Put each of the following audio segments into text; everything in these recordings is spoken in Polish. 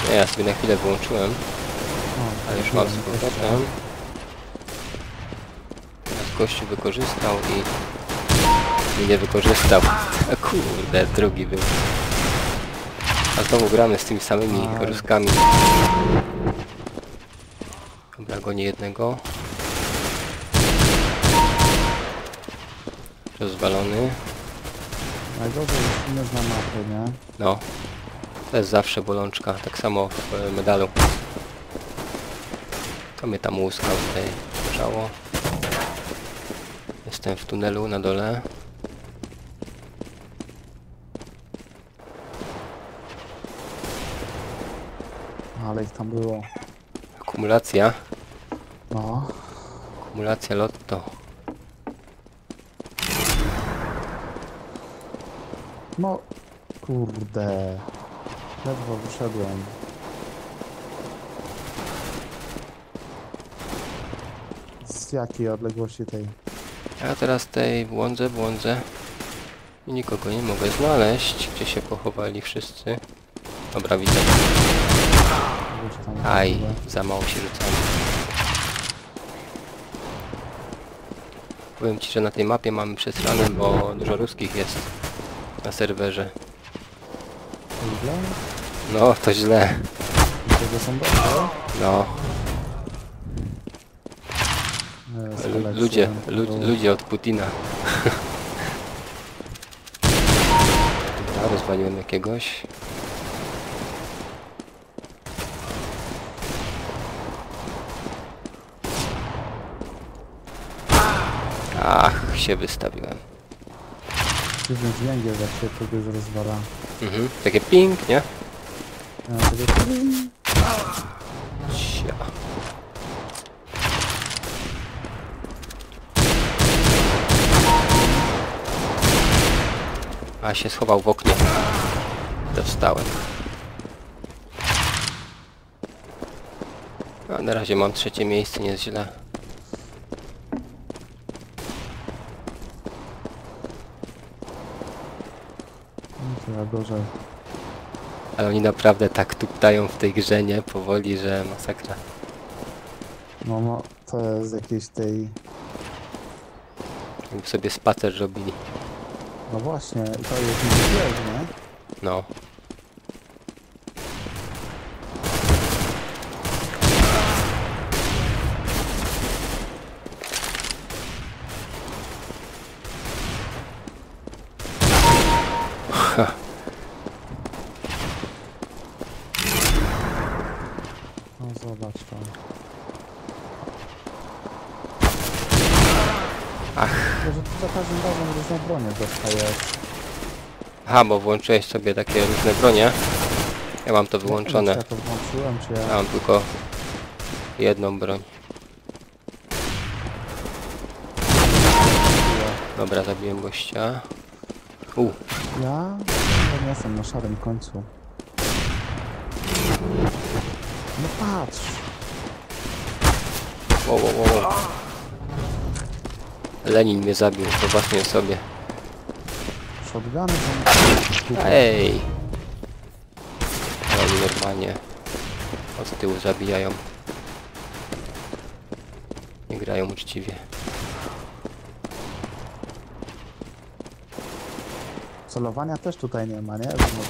Nie, ja sobie na chwilę wyłączyłem, O, ale już mam z powrotem. Teraz gościu wykorzystał i nie wykorzystał. A kurde, drugi był. A znowu gramy z tymi samymi Ruskami. Dobra, gonię jednego. Rozwalony. najgorzej jest nie zna mapy, nie? No. To jest zawsze bolączka, tak samo w medalu. To mnie tam łuskał tutaj leżało. Jestem w tunelu na dole. Ale ich tam było. Akumulacja. No. Akumulacja lotto. No. Kurde. Ledwo wyszedłem. Z jakiej odległości tej? Ja teraz tej błądzę i nikogo nie mogę znaleźć. Gdzie się pochowali wszyscy? Dobra, widzę. Gdzieś tam Aj, w ogóle. za mało się rzucamy. Powiem ci, że na tej mapie mamy przesrane, bo dużo ruskich jest na serwerze. Źle? No, to źle. I tego są dobre? No, ludzie, Selekcja. ludzie od Putina. Dobra, rozwaliłem jakiegoś. Ach, się wystawiłem. Dziwny dźwięk jest, jak się kogoś rozwala. Takie ping, nie? Ja sobie... Cia. A się schował w oknie. Dostałem. A na razie mam trzecie miejsce, nie jest źle. Ja gorzej. Ale oni naprawdę tak tuptają w tej grze, nie? Powoli, że masakra. No, no, to jest jakiejś tej... Jakby sobie spacer robili. No właśnie, to jest niezbieżne. No. Ha. No zobacz to. Ach. Tylko, że ty za każdym razem różne bronie dostajesz. Aha, bo włączyłeś sobie takie różne bronie. Ja mam to wyłączone. Ja to włączyłem, czy Ja ja... mam tylko jedną broń. Dobra, zabiłem gościa. Ja nie jestem na szarym końcu. No patrz! Wow. Lenin mnie zabił po własnej osobie. Shotguny to... Ej! Ale oni normalnie od tyłu zabijają. Nie grają uczciwie. Celowania też tutaj nie ma, nie?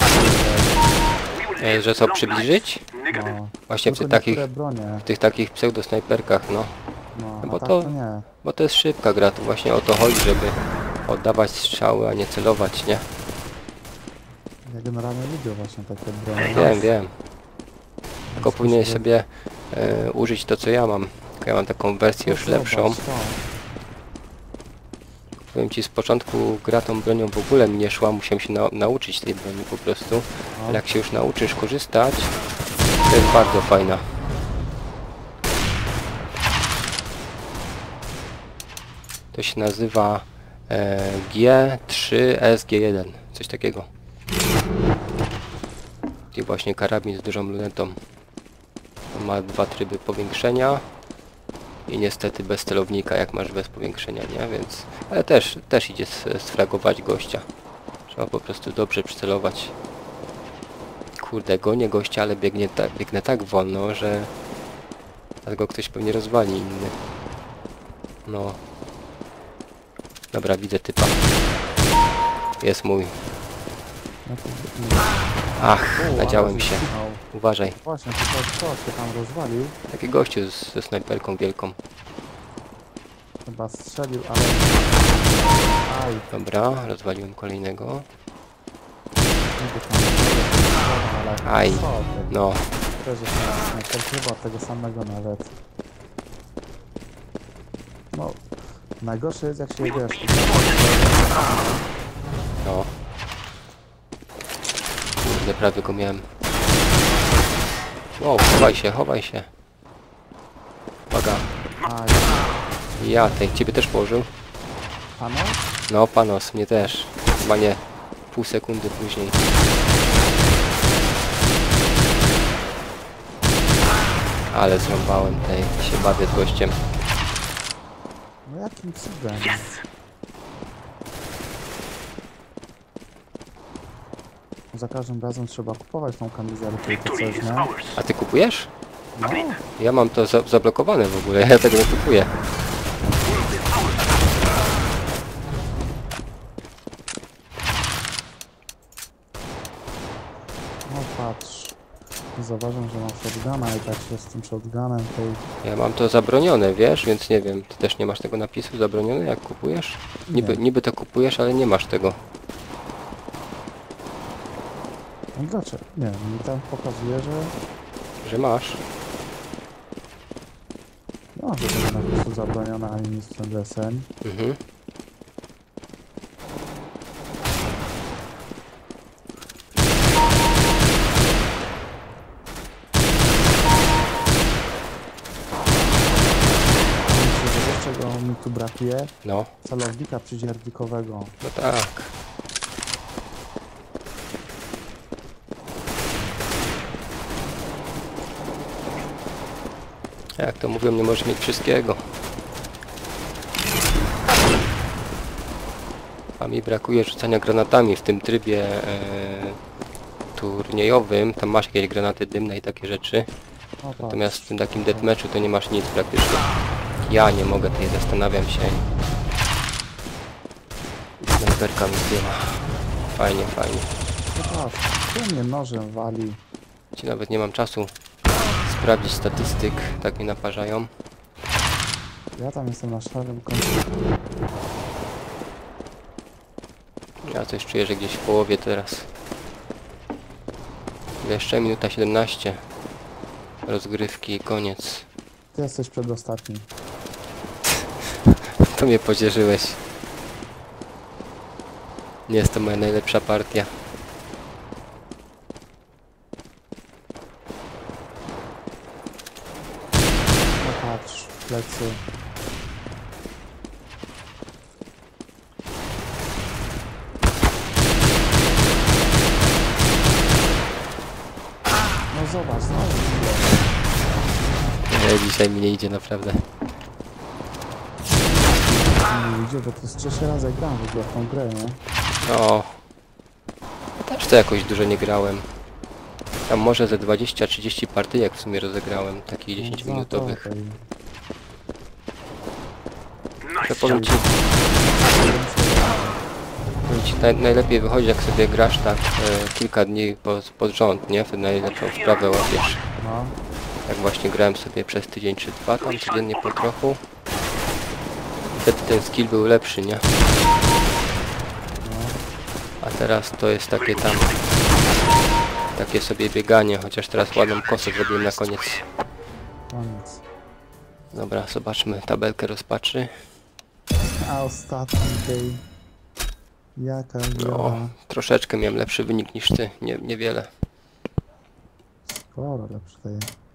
Że co, przybliżyć? No. Właśnie w Tylko tych takich, niektóre bronie. w tych takich pseudo-snajperkach, no. No, Bo a tak to- to nie. Bo to jest szybka gra, tu właśnie o to chodzi, żeby oddawać strzały, a nie celować, nie? Ja generalnie lubię właśnie takie bronie. Wiem. Tylko powinieneś sobie użyć to, co ja mam. Tylko ja mam taką wersję już lepszą. Powiem ci, z początku gra tą bronią w ogóle mi nie szła, musiałem się nauczyć tej broni po prostu. Ale jak się już nauczysz korzystać, to jest bardzo fajna. To się nazywa G3SG1, coś takiego. I właśnie karabin z dużą lunetą. Ma 2 tryby powiększenia. I niestety bez celownika, jak masz bez powiększenia, nie? Więc... Ale też idzie sfragować gościa. Trzeba po prostu dobrze przycelować. Kurde, gonię gościa, ale biegnę tak wolno, że... Dlatego ktoś pewnie rozwali inny. No. Dobra, widzę typa. Jest mój. No to... Ach, O, nadziałem ale się. zginął. Uważaj. Właśnie, tutaj kto się tam rozwalił? Taki gościu ze snajperką wielką. Chyba strzelił, ale... Aj, Dobra, rozwaliłem kolejnego. niby tam... Ale... Aj. Co ty? No, Też jest snajper, chyba tego samego nawet. No... Najgorsze jest jak się wiesz... no. Kurde, prawie go miałem. Wow, chowaj się. Uwaga. Aj, Ja, ciebie też położył? pano? No, panos, mnie też. Chyba nie. Pół sekundy później. Ale zrąbałem się bawię z gościem. No jakim cudem? Za każdym razem trzeba kupować tą kamizelkę, to coś, nie? A ty kupujesz? No, Ja mam to zablokowane w ogóle, ja tego nie kupuję. no patrz. Zauważam, że mam shotguna i tak się z tym shotgunem tej... Ja mam to zabronione, wiesz, więc nie wiem, ty też nie masz tego napisu zabronione jak kupujesz? Niby to kupujesz, ale nie masz tego. No dlaczego? Nie, mi tam pokazuje, że Że masz. nie ma żadnego napisu zabronione ani nic w ten deseń. Mhm. Myślę, że wiesz czego mi tu brakuje? No, Celownika przydzielnikowego. no tak. Jak to mówią, nie możesz mieć wszystkiego. A mi brakuje rzucania granatami w tym trybie turniejowym. Tam masz jakieś granaty dymne i takie rzeczy. O, patrz. Natomiast w tym takim deathmatchu to nie masz nic praktycznie. Ja nie mogę, tutaj zastanawiam się. Snajperka mi zdjęła. Fajnie. No patrz, tu mnie nożem wali. Ci nawet nie mam czasu sprawdzić statystyk, tak mnie naparzają. Ja tam jestem na szarym końcu. Ja coś czuję, że gdzieś w połowie teraz. Jeszcze minuta 17 rozgrywki i koniec. Ty jesteś przedostatni. To mnie pocieszyłeś. Nie jest to moja najlepsza partia. No patrz, plecy. No zobacz, znowu Dzisiaj mi nie idzie naprawdę. nie idzie, bo to jest trzeci raz jak gram w ogóle w tą grę, nie? No. Też to jakoś dużo nie grałem. Tam może ze 20-30 partyjek w sumie rozegrałem, takich 10-minutowych. No, To powiem ci, najlepiej wychodzi jak sobie grasz tak kilka dni pod rząd, nie? Wtedy najlepszą wprawę łapiesz. no, Jak właśnie grałem sobie przez tydzień czy dwa, tam codziennie po trochu. Wtedy ten skill był lepszy, nie? no. A teraz to jest takie tam... Takie sobie bieganie, chociaż teraz ładną kosę zrobiłem na koniec. Koniec. Dobra, zobaczmy tabelkę rozpatrzy. A ostatni tej... Jaka No, gra? troszeczkę miałem lepszy wynik niż ty, niewiele. Sporo lepszy tej.